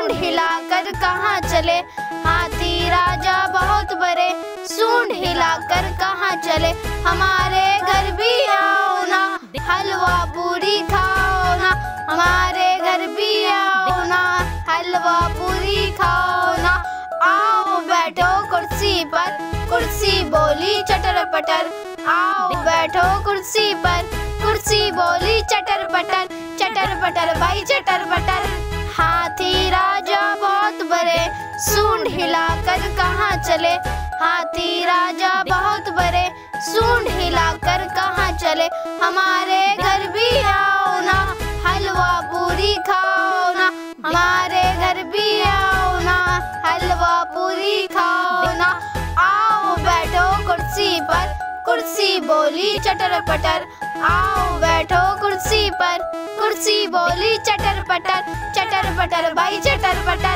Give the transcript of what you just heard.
सूंड हिलाकर कहाँ चले, हाथी राजा बहुत बड़े, सूंड हिलाकर कहाँ चले, हमारे घर भी आओ ना, हलवा पूरी खाओ ना, हमारे घर भी आओ ना, हलवा पूरी खाओ ना। आओ बैठो कुर्सी पर, कुर्सी बोली चटर पटर, आओ बैठो कुर्सी पर, कुर्सी बोली चटर पटर भाई चटर पटर। हाथी राजा बहुत बड़े, सूंड हिलाकर कहाँ चले, हाथी राजा बहुत बड़े, सूंड हिलाकर कहाँ चले, हमारे घर भी आओ ना, हलवा पूरी खाओ ना, हमारे घर भी आओ ना, हलवा पूरी खाओ ना। आओ बैठो कुर्सी पर, कुर्सी बोली चटर पटर, आओ बैठो कुर्सी पर, कुर्सी बोली चटर पटर भाई चटर पटर।